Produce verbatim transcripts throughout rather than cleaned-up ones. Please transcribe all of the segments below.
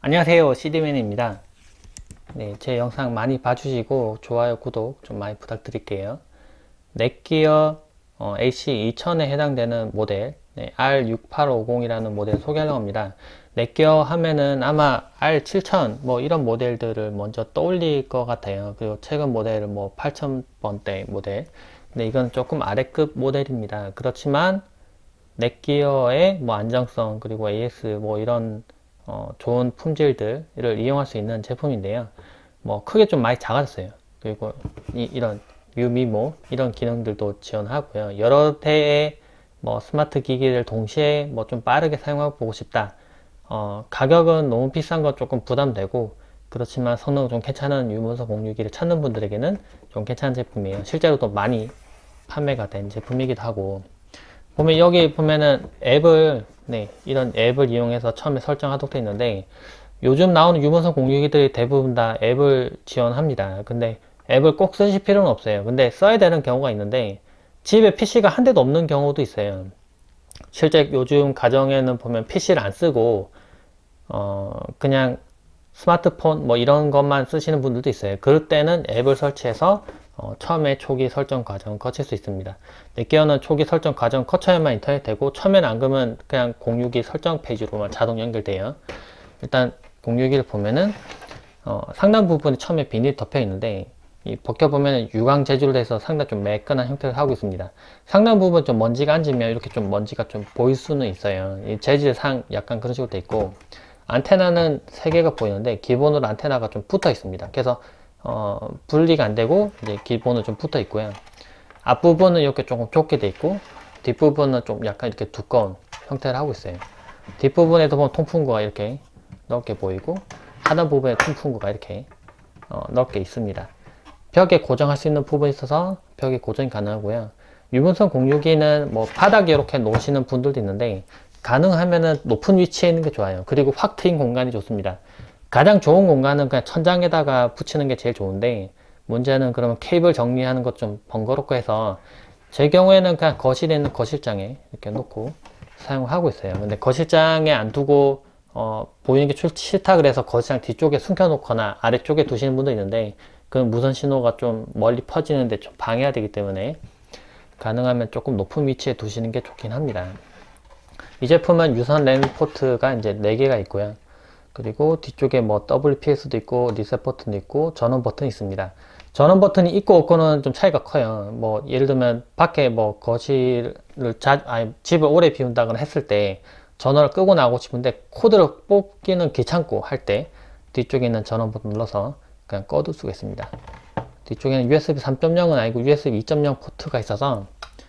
안녕하세요, 씨디맨입니다. 네, 제 영상 많이 봐주시고 좋아요, 구독 좀 많이 부탁드릴게요. 넷기어 어, 에이씨 이천에 해당되는 모델 네, 알 육팔오공이라는 모델 소개하려고 합니다. 넷기어 하면은 아마 알 칠천 뭐 이런 모델들을 먼저 떠올릴 것 같아요. 그리고 최근 모델은 뭐 팔천 번대 모델. 근데 이건 조금 아래급 모델입니다. 그렇지만 넷기어의 뭐 안정성 그리고 에이에스 뭐 이런 어, 좋은 품질들을 이용할 수 있는 제품인데요. 뭐 크게 좀 많이 작아졌어요. 그리고 이, 이런 유미모 이런 기능들도 지원하고요. 여러 대의 뭐 스마트 기기를 동시에 뭐 좀 빠르게 사용해 보고 싶다. 어, 가격은 너무 비싼 건 조금 부담되고 그렇지만 성능 좀 괜찮은 유무선 공유기를 찾는 분들에게는 좀 괜찮은 제품이에요. 실제로도 많이 판매가 된 제품이기도 하고 보면 여기 보면은 앱을 네 이런 앱을 이용해서 처음에 설정하도록 되어 있는데 요즘 나오는 유무선 공유기들이 대부분 다 앱을 지원합니다. 근데 앱을 꼭 쓰실 필요는 없어요. 근데 써야 되는 경우가 있는데 집에 피씨가 한 대도 없는 경우도 있어요. 실제 요즘 가정에는 보면 피씨를 안 쓰고 어 그냥 스마트폰 뭐 이런 것만 쓰시는 분들도 있어요. 그럴 때는 앱을 설치해서 어, 처음에 초기 설정 과정을 거칠 수 있습니다. 넷기어는 초기 설정 과정 거쳐야만 인터넷 되고 처음에는 안 그러면 그냥 공유기 설정 페이지로만 자동 연결돼요. 일단 공유기를 보면은 어, 상단 부분이 처음에 비닐 덮여 있는데 이 벗겨보면 유광 재질로 돼서 상당히 좀 매끈한 형태를 하고 있습니다. 상단 부분 좀 먼지가 앉으면 이렇게 좀 먼지가 좀 보일 수는 있어요. 이 재질상 약간 그런 식으로 돼 있고 안테나는 세 개가 보이는데 기본으로 안테나가 좀 붙어 있습니다. 그래서 어, 분리가 안 되고 이제 기본으로 좀 붙어 있고요. 앞부분은 이렇게 조금 좁게 돼 있고 뒷부분은 좀 약간 이렇게 두꺼운 형태를 하고 있어요. 뒷부분에도 보면 통풍구가 이렇게 넓게 보이고 하단 부분에 통풍구가 이렇게 어, 넓게 있습니다. 벽에 고정할 수 있는 부분이 있어서 벽에 고정이 가능하고요. 유분선 공유기는 뭐 바닥에 이렇게 놓으시는 분들도 있는데 가능하면은 높은 위치에 있는 게 좋아요. 그리고 확 트인 공간이 좋습니다. 가장 좋은 공간은 그냥 천장에다가 붙이는 게 제일 좋은데 문제는 그러면 케이블 정리하는 것 좀 번거롭고 해서 제 경우에는 그냥 거실에 있는 거실장에 이렇게 놓고 사용하고 있어요. 근데 거실장에 안 두고 어, 보이는 게 싫다 그래서 거실장 뒤쪽에 숨겨 놓거나 아래쪽에 두시는 분도 있는데 그건 무선 신호가 좀 멀리 퍼지는데 좀 방해가 되기 때문에 가능하면 조금 높은 위치에 두시는 게 좋긴 합니다. 이 제품은 유선 랜 포트가 이제 네 개가 있고요. 그리고 뒤쪽에 뭐 더블유피에스도 있고 리셋 버튼도 있고 전원 버튼이 있습니다. 전원 버튼이 있고 없고는 좀 차이가 커요. 뭐 예를 들면 밖에 뭐 거실을 자, 아니 집을 오래 비운다거나 했을 때 전원을 끄고 나오고 싶은데 코드를 뽑기는 귀찮고 할 때 뒤쪽에 있는 전원 버튼 눌러서 그냥 꺼둘 수가 있습니다. 뒤쪽에는 유에스비 삼 점 영은 아니고 유에스비 이 점 영 포트가 있어서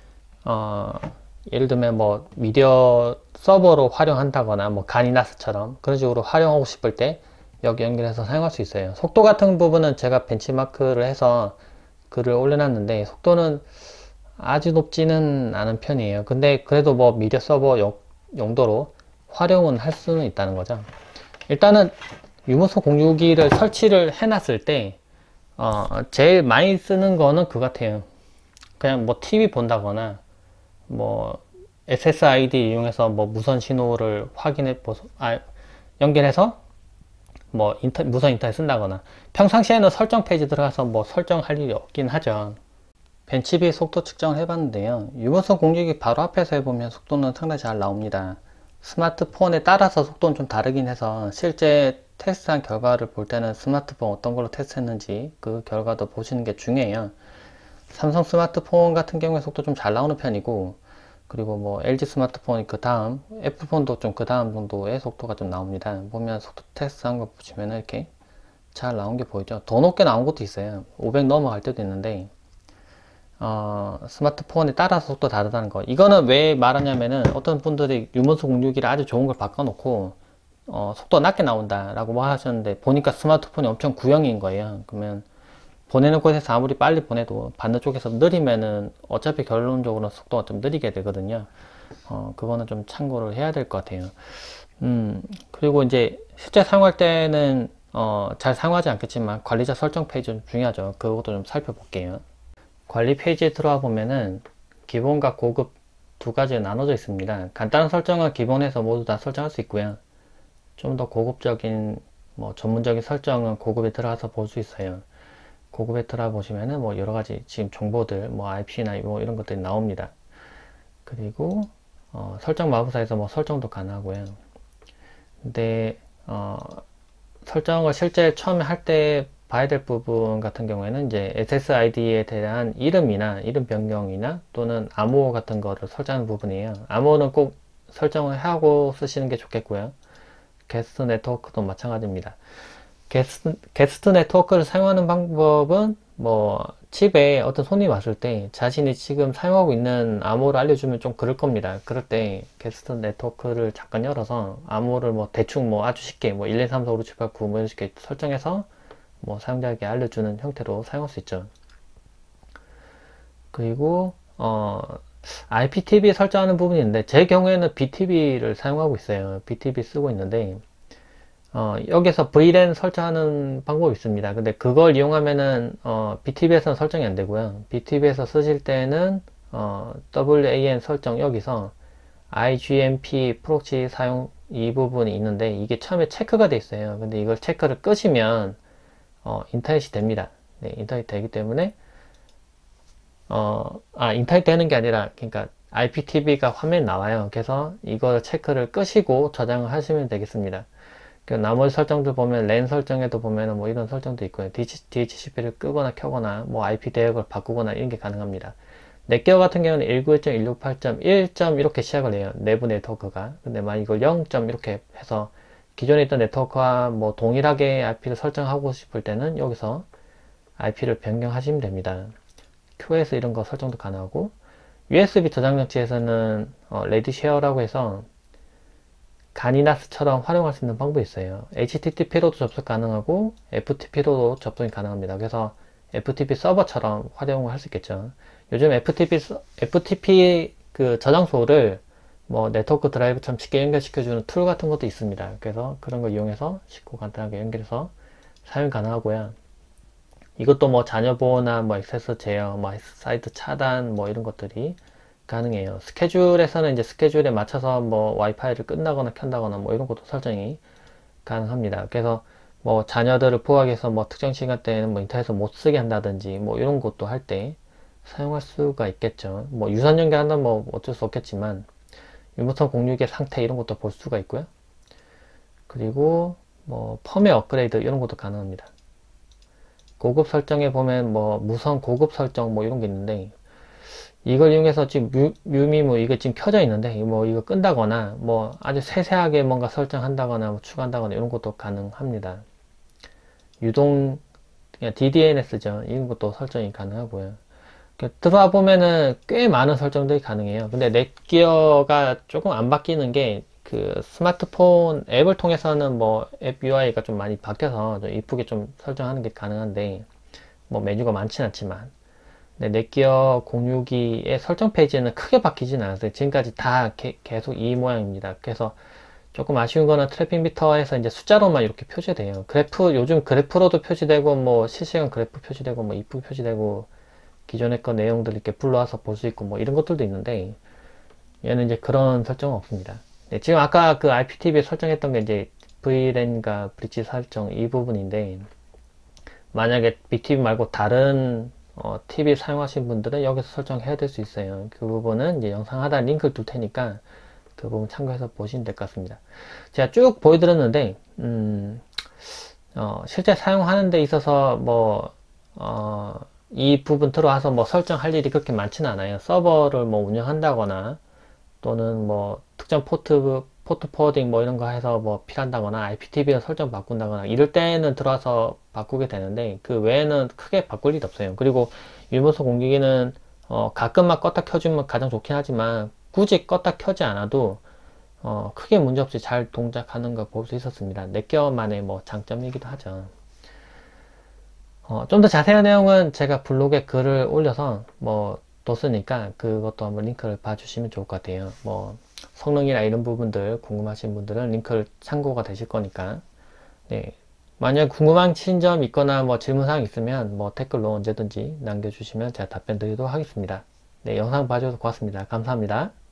어, 예를 들면 뭐 미디어 서버로 활용한다거나 뭐 가니나스처럼 그런 식으로 활용하고 싶을 때 여기 연결해서 사용할 수 있어요. 속도 같은 부분은 제가 벤치마크를 해서 글을 올려놨는데 속도는 아주 높지는 않은 편이에요. 근데 그래도 뭐 미디어 서버 용, 용도로 활용은 할 수는 있다는 거죠. 일단은 유무선 공유기를 설치를 해놨을 때 어, 제일 많이 쓰는 거는 그거 같아요. 그냥 뭐 티비 본다거나 뭐 에스에스아이디 이용해서 뭐 무선 신호를 확인해 보서 아, 연결해서 뭐 인터, 무선 인터넷 쓴다거나 평상시에는 설정 페이지 들어가서 뭐 설정할 일이 없긴 하죠. 벤치비 속도 측정을 해봤는데요. 유무선 공유기 바로 앞에서 해보면 속도는 상당히 잘 나옵니다. 스마트폰에 따라서 속도는 좀 다르긴 해서 실제 테스트한 결과를 볼 때는 스마트폰 어떤 걸로 테스트했는지 그 결과도 보시는 게 중요해요. 삼성 스마트폰 같은 경우에 속도 좀 잘 나오는 편이고 그리고 뭐 엘지 스마트폰이 그 다음 애플폰도 좀 그 다음 정도의 속도가 좀 나옵니다. 보면 속도 테스트 한 거 보시면 이렇게 잘 나온 게 보이죠. 더 높게 나온 것도 있어요. 오백 넘어갈 때도 있는데 어, 스마트폰에 따라서 속도 다르다는 거. 이거는 왜 말하냐면은 어떤 분들이 유무선 공유기를 아주 좋은 걸 바꿔놓고 어, 속도가 낮게 나온다 라고 하셨는데 보니까 스마트폰이 엄청 구형인 거예요. 그러면 보내는 곳에서 아무리 빨리 보내도 받는 쪽에서 느리면은 어차피 결론적으로 속도가 좀 느리게 되거든요. 어, 그거는 좀 참고를 해야 될 것 같아요. 음, 그리고 이제 실제 사용할 때는 어, 잘 사용하지 않겠지만 관리자 설정 페이지 좀 중요하죠. 그것도 좀 살펴볼게요. 관리 페이지에 들어와 보면은 기본과 고급 두 가지로 나눠져 있습니다. 간단한 설정은 기본에서 모두 다 설정할 수 있고요. 좀 더 고급적인 뭐 전문적인 설정은 고급에 들어가서 볼 수 있어요. 고급에 들어가 보시면은 뭐 여러 가지 지금 정보들 뭐 아이피나 뭐 이런 것들이 나옵니다. 그리고 어, 설정 마법사에서 뭐 설정도 가능하고요. 근데 어, 설정을 실제 처음에 할 때 봐야 될 부분 같은 경우에는 이제 에스에스아이디에 대한 이름이나 이름 변경이나 또는 암호 같은 거를 설정하는 부분이에요. 암호는 꼭 설정을 하고 쓰시는 게 좋겠고요. 게스트 네트워크도 마찬가지입니다. 게스트, 게스트 네트워크를 사용하는 방법은 뭐 집에 어떤 손님이 왔을 때 자신이 지금 사용하고 있는 암호를 알려주면 좀 그럴 겁니다. 그럴 때 게스트 네트워크를 잠깐 열어서 암호를 뭐 대충 뭐 아주 쉽게 뭐 일, 이, 삼, 사, 오, 육, 칠, 팔, 구 뭐 이렇게 설정해서 뭐 사용자에게 알려주는 형태로 사용할 수 있죠. 그리고 어 아이피티비 설정하는 부분이 있는데 제 경우에는 비티비를 사용하고 있어요. 비티비 쓰고 있는데 어, 여기서 브이랜 설정하는 방법이 있습니다. 근데 그걸 이용하면은 어, 비티비에서는 설정이 안 되고요. 비티비에서 쓰실 때는 어, 웨이엔 설정 여기서 아이지엠피 프록시 사용 이 부분이 있는데 이게 처음에 체크가 돼 있어요. 근데 이걸 체크를 끄시면 어, 인터넷이 됩니다. 네, 인터넷이 되기 때문에 어, 아, 인터넷 되는 게 아니라 그러니까 아이피티비가 화면에 나와요. 그래서 이걸 체크를 끄시고 저장을 하시면 되겠습니다. 그 나머지 설정들 보면 랜 설정에도 보면은 뭐 이런 설정도 있고요. 디에이치시피를 끄거나 켜거나 뭐 아이피 대역을 바꾸거나 이런 게 가능합니다. 넷기어 같은 경우는 일구일 점 일육팔 점 일. 이렇게 시작을 해요. 내부 네트워크가. 근데 만약 이걸 영. 이렇게 해서 기존에 있던 네트워크와 뭐 동일하게 아이피를 설정하고 싶을 때는 여기서 아이피를 변경하시면 됩니다. 큐에스 이런 거 설정도 가능하고 유에스비 저장 장치에서는 어, 레디쉐어라고 해서 가니나스처럼 활용할 수 있는 방법이 있어요. 에이치티티피로도 접속 가능하고 에프티피로도 접속이 가능합니다. 그래서 에프티피 서버처럼 활용을 할 수 있겠죠. 요즘 에프티피, 에프티피 그 저장소를 뭐 네트워크 드라이브처럼 쉽게 연결시켜주는 툴 같은 것도 있습니다. 그래서 그런 걸 이용해서 쉽고 간단하게 연결해서 사용 가능하고요. 이것도 뭐 자녀 보호나 뭐 액세스 제어, 뭐 사이트 차단 뭐 이런 것들이 가능해요. 스케줄에서는 이제 스케줄에 맞춰서 뭐 와이파이를 끝나거나 켠다거나 뭐 이런 것도 설정이 가능합니다. 그래서 뭐 자녀들을 보호하기 위해서 뭐 특정 시간대에는 뭐 인터넷을 못 쓰게 한다든지 뭐 이런 것도 할 때 사용할 수가 있겠죠. 뭐 유선 연결한다면 뭐 어쩔 수 없겠지만 유무선 공유기의 상태 이런 것도 볼 수가 있고요. 그리고 뭐 펌웨어 업그레이드 이런 것도 가능합니다. 고급 설정에 보면 뭐 무선 고급 설정 뭐 이런 게 있는데 이걸 이용해서 지금 뮤, 뮤미 뭐 이거 지금 켜져 있는데 뭐 이거 끈다거나 뭐 아주 세세하게 뭔가 설정한다거나 뭐 추가한다거나 이런 것도 가능합니다. 유동 디디엔에스죠. 이런 것도 설정이 가능하고요. 들어와 보면은 꽤 많은 설정들이 가능해요. 근데 넷기어가 조금 안 바뀌는 게 그 스마트폰 앱을 통해서는 뭐 앱 유아이가 좀 많이 바뀌어서 좀 이쁘게 좀 설정하는 게 가능한데 뭐 메뉴가 많진 않지만 네, 넷기어 공유기의 설정 페이지는 크게 바뀌진 않았어요. 지금까지 다 게, 계속 이 모양입니다. 그래서 조금 아쉬운 거는 트래픽 미터에서 이제 숫자로만 이렇게 표시돼요. 그래프, 요즘 그래프로도 표시되고, 뭐 실시간 그래프 표시되고, 뭐 이쁘게 표시되고, 기존의 거 내용들 이렇게 불러와서 볼 수 있고, 뭐 이런 것들도 있는데, 얘는 이제 그런 설정은 없습니다. 네, 지금 아까 그 아이피티비에 설정했던 게 이제 브이랜과 브릿지 설정 이 부분인데, 만약에 빅티비 말고 다른 어, 티비 사용하신 분들은 여기서 설정해야 될 수 있어요. 그 부분은 이제 영상 하단 링크를 둘 테니까 그 부분 참고해서 보시면 될 것 같습니다. 제가 쭉 보여드렸는데 음, 어, 실제 사용하는 데 있어서 뭐 어, 이 부분 들어와서 뭐 설정할 일이 그렇게 많지는 않아요. 서버를 뭐 운영한다거나 또는 뭐 특정 포트 포트 포워딩 뭐 이런 거 해서 뭐 필요한다거나 아이피티비를 설정 바꾼다거나 이럴 때는 들어와서 바꾸게 되는데 그 외에는 크게 바꿀 일이 없어요. 그리고 유무선 공기기는 어 가끔만 껐다 켜주면 가장 좋긴 하지만 굳이 껐다 켜지 않아도 어 크게 문제없이 잘 동작하는 걸 볼 수 있었습니다. 넷기어만의 뭐 장점이기도 하죠. 어 좀 더 자세한 내용은 제가 블로그에 글을 올려서 뭐 뒀으니까 그것도 한번 링크를 봐주시면 좋을 것 같아요. 뭐 성능이나 이런 부분들 궁금하신 분들은 링크를 참고가 되실 거니까 네. 만약 궁금하신 점 있거나 뭐 질문사항 있으면 뭐 댓글로 언제든지 남겨주시면 제가 답변 드리도록 하겠습니다. 네, 영상 봐주셔서 고맙습니다. 감사합니다.